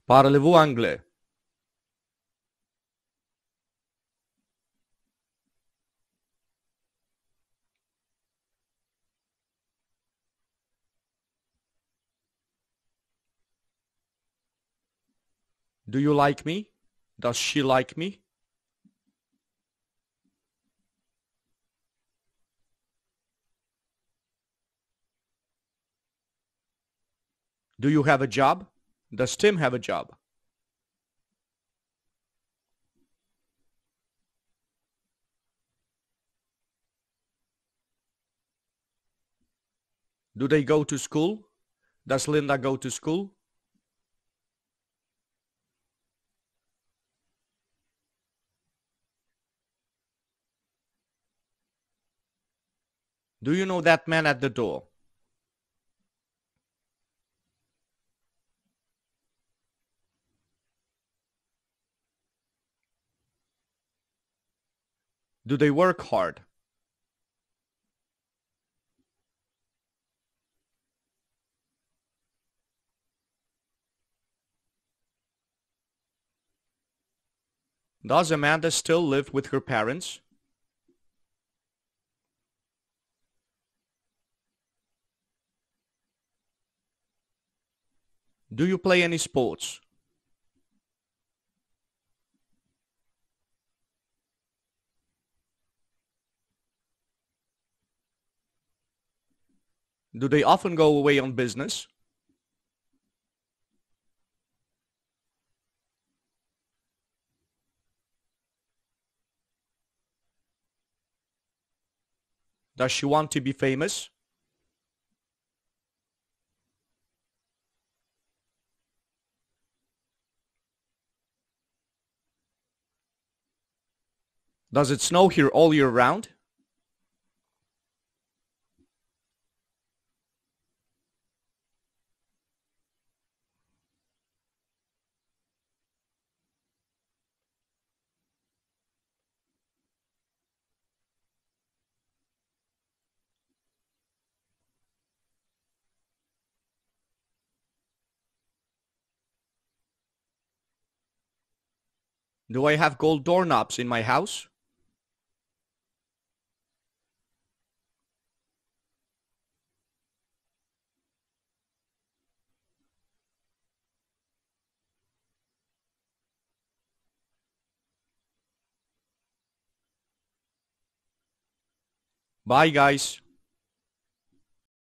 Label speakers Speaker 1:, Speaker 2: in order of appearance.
Speaker 1: Parlez-vous anglais? Do you like me? Does she like me? Do you have a job? Does Tim have a job? Do they go to school? Does Linda go to school? Do you know that man at the door? Do they work hard? Does Amanda still live with her parents? Do you play any sports? Do they often go away on business? Does she want to be famous? Does it snow here all year round? Do I have gold doorknobs in my house? Bye, guys.